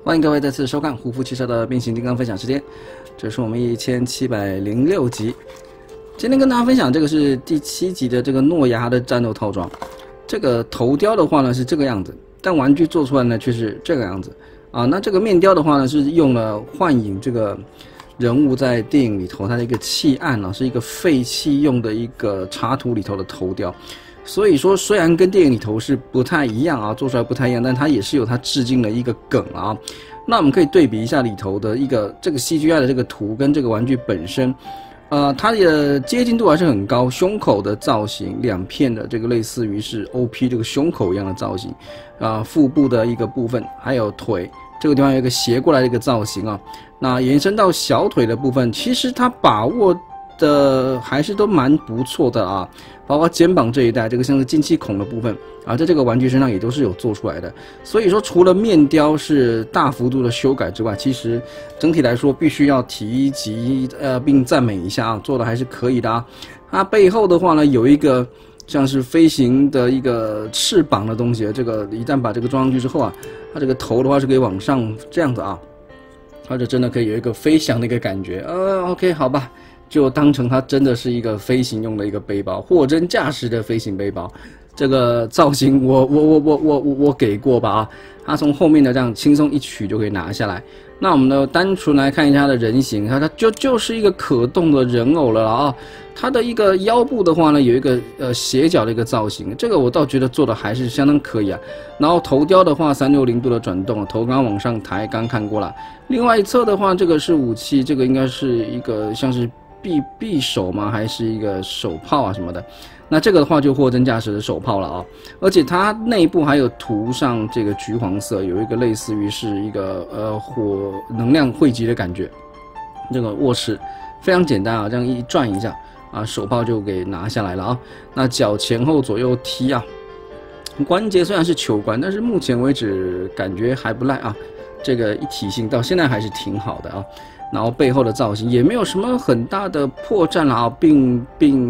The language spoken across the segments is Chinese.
欢迎各位再次收看胡夫汽车的变形金刚分享时间，这是我们1706集。今天跟大家分享这个是第7集的这个诺亚的战斗套装。这个头雕的话呢是这个样子，但玩具做出来呢却是这个样子啊。那这个面雕的话呢是用了幻影这个人物在电影里头它的一个弃案啊，是一个废弃用的一个插图里头的头雕。所以说，虽然跟电影里头是不太一样啊，做出来不太一样，但它也是有它致敬的一个梗啊。那我们可以对比一下里头的一个这个 CGI 的这个图跟这个玩具本身，它的接近度还是很高。胸口的造型，两片的这个类似于是 OP 这个胸口一样的造型，腹部的一个部分，还有腿这个地方有一个斜过来的一个造型啊。那延伸到小腿的部分，其实它把握的还是都蛮不错的啊，包括肩膀这一带，这个像是进气孔的部分啊，在这个玩具身上也都是有做出来的。所以说，除了面雕是大幅度的修改之外，其实整体来说必须要提及并赞美一下啊，做的还是可以的啊。它背后的话呢，有一个像是飞行的一个翅膀的东西，这个一旦把这个装上去之后啊，它这个头的话是可以往上这样子啊，它就真的可以有一个飞翔的一个感觉。OK， 好吧。就当成它真的是一个飞行用的一个背包，货真价实的飞行背包。这个造型我给过吧啊，它从后面的这样轻松一取就可以拿下来。那我们呢单纯来看一下它的人形，它就是一个可动的人偶了啊。它的一个腰部的话呢，有一个斜角的一个造型，这个我倒觉得做的还是相当可以啊。然后头雕的话，360度的转动，头刚往上抬，刚看过了。另外一侧的话，这个是武器，这个应该是一个像是匕首吗？还是一个手炮啊什么的？那这个的话就货真价实的手炮了啊！而且它内部还有涂上这个橘黄色，有一个类似于是一个火能量汇集的感觉。这个握持非常简单啊，这样一转一下啊，手炮就给拿下来了啊。那脚前后左右踢啊，关节虽然是球关，但是目前为止感觉还不赖啊。这个一体性到现在还是挺好的啊。然后背后的造型也没有什么很大的破绽了啊，并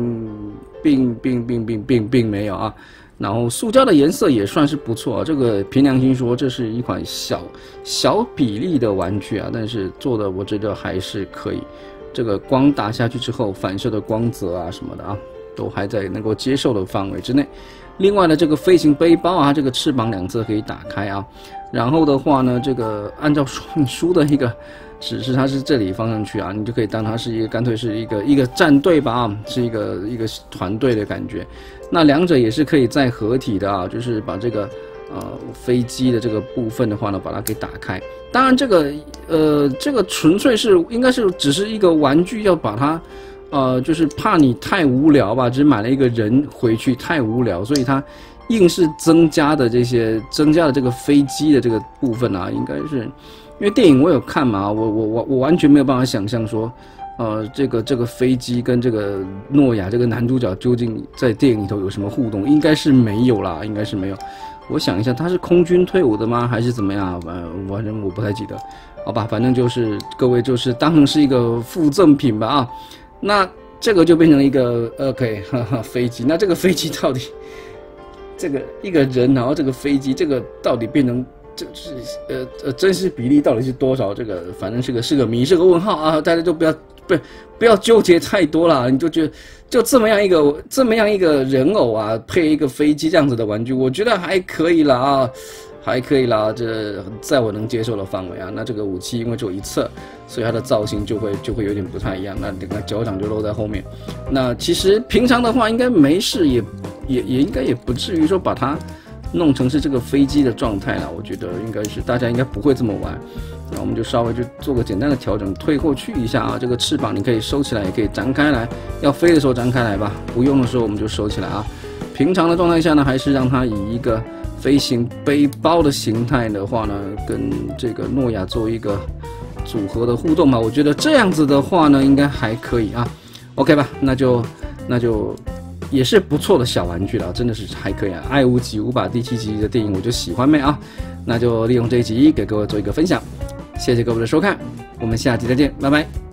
没有啊。然后塑胶的颜色也算是不错啊，这个凭良心说，这是一款小比例的玩具啊，但是做的我觉得还是可以。这个光打下去之后反射的光泽啊什么的啊，都还在能够接受的范围之内。另外呢，这个飞行背包啊，这个翅膀两侧可以打开啊。然后的话呢，这个按照说明书的一个指示，它是这里放上去啊，你就可以当它是一个干脆是一个战队吧啊，是一个团队的感觉。那两者也是可以再合体的啊，就是把这个飞机的这个部分的话呢，把它给打开。当然这个纯粹是应该是只是一个玩具，要把它就是怕你太无聊吧，只是买了一个人回去太无聊，所以它硬是增加的这个飞机的这个部分啊，应该是因为电影我有看嘛，我完全没有办法想象说，这个飞机跟这个诺亚这个男主角究竟在电影里头有什么互动，应该是没有啦，应该是没有。我想一下，他是空军退伍的吗？还是怎么样？反正我不太记得，好吧，反正就是各位就是当成是一个附赠品吧啊。那这个就变成一个OK 飞机，那这个飞机到底这个一个人，然后这个飞机这个到底变成这是真实比例到底是多少？这个反正是个谜，是个问号啊！大家就不要纠结太多了，你就觉得就这么样一个人偶啊，配一个飞机这样子的玩具，我觉得还可以啦啊。还可以啦，这在我能接受的范围啊。那这个武器因为只有一侧，所以它的造型就会有点不太一样。那整个脚掌就露在后面。那其实平常的话应该没事，也应该也不至于说把它弄成是这个飞机的状态了。我觉得应该是大家应该不会这么玩。那我们就稍微就做个简单的调整，退后去一下啊。这个翅膀你可以收起来，也可以展开来。要飞的时候展开来吧，不用的时候我们就收起来啊。平常的状态下呢，还是让它以一个飞行背包的形态的话呢，跟这个诺亚做一个组合的互动吧。我觉得这样子的话呢，应该还可以啊。OK 吧，那就也是不错的小玩具了，真的是还可以啊。爱屋及乌吧，第7集的电影我就喜欢妹啊。那就利用这一集给各位做一个分享，谢谢各位的收看，我们下集再见，拜拜。